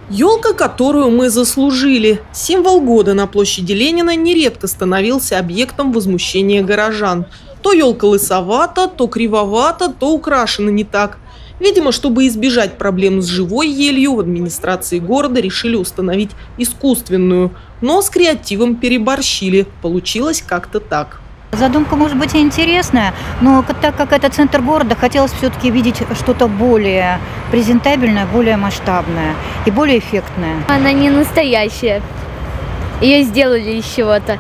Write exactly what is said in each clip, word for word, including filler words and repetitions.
Елка, которую мы заслужили. Символ года на площади Ленина нередко становился объектом возмущения горожан. То елка лысовата, то кривовата, то украшена не так. Видимо, чтобы избежать проблем с живой елью, в администрации города решили установить искусственную. Но с креативом переборщили. Получилось как-то так. Задумка может быть и интересная, но так как это центр города, хотелось все-таки видеть что-то более презентабельное, более масштабное и более эффектное. Она не настоящая. Ее сделали из чего-то.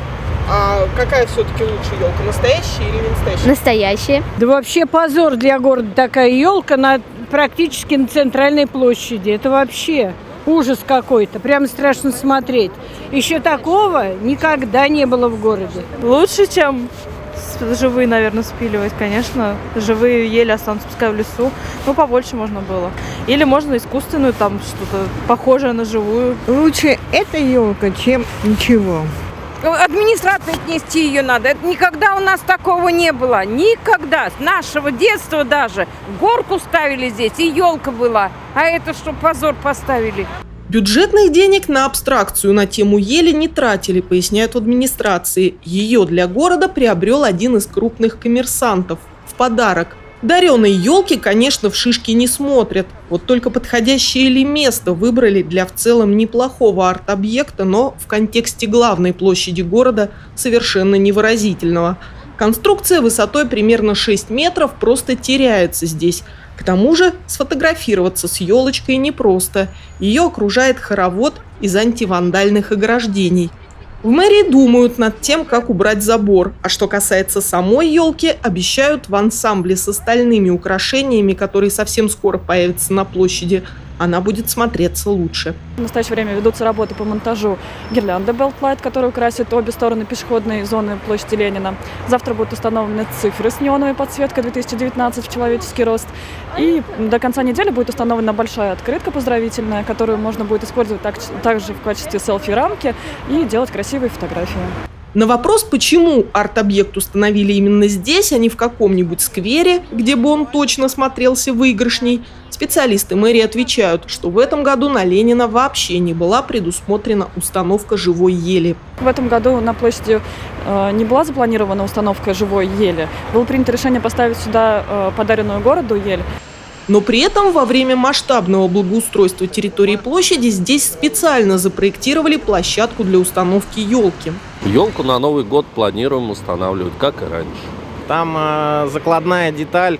А какая все-таки лучше елка, настоящая или не настоящая? Настоящая. Да вообще позор для города такая елка на практически на центральной площади. Это вообще ужас какой-то, прям страшно смотреть. Еще такого никогда не было в городе. Лучше, чем живые, наверное, спиливать, конечно. Живые ели останутся, пускай в лесу. Ну, побольше можно было. Или можно искусственную, там что-то похожее на живую. Лучше эта елка, чем ничего. Администрации отнести ее надо. Это никогда у нас такого не было. Никогда. С нашего детства даже. Горку ставили здесь, и елка была. А это что, позор поставили? Бюджетных денег на абстракцию на тему ели не тратили, поясняют в администрации. Ее для города приобрел один из крупных коммерсантов. В подарок. Дареные елки, конечно, в шишки не смотрят. Вот только подходящее ли место выбрали для в целом неплохого арт-объекта, но в контексте главной площади города совершенно невыразительного. Конструкция высотой примерно шесть метров просто теряется здесь. К тому же сфотографироваться с елочкой непросто. Ее окружает хоровод из антивандальных ограждений. В мэрии думают над тем, как убрать забор. А что касается самой елки, обещают в ансамбле с остальными украшениями, которые совсем скоро появятся на площади, она будет смотреться лучше. В настоящее время ведутся работы по монтажу гирлянды Beltlight, которые украсят обе стороны пешеходной зоны площади Ленина. Завтра будут установлены цифры с неоновой подсветкой две тысячи девятнадцать в человеческий рост. И до конца недели будет установлена большая открытка поздравительная, которую можно будет использовать так, также в качестве селфи-рамки и делать красивые фотографии. На вопрос, почему арт-объект установили именно здесь, а не в каком-нибудь сквере, где бы он точно смотрелся выигрышней, специалисты мэрии отвечают, что в этом году на Ленина вообще не была предусмотрена установка живой ели. В этом году на площади э, не была запланирована установка живой ели. Было принято решение поставить сюда э, подаренную городу ель. Но при этом во время масштабного благоустройства территории площади здесь специально запроектировали площадку для установки елки. Елку на Новый год планируем устанавливать, как и раньше. Там э, закладная деталь,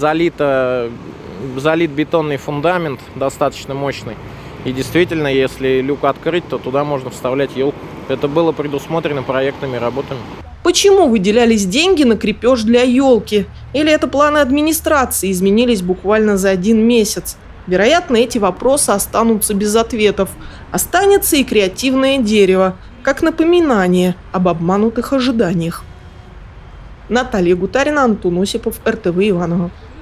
залита, залит бетонный фундамент достаточно мощный. И действительно, если люк открыть, то туда можно вставлять елку. Это было предусмотрено проектными работами. Почему выделялись деньги на крепеж для елки? Или это планы администрации изменились буквально за один месяц? Вероятно, эти вопросы останутся без ответов. Останется и креативное дерево, как напоминание об обманутых ожиданиях. Наталья Гутарина, Антон Осипов, эр тэ вэ Иваново.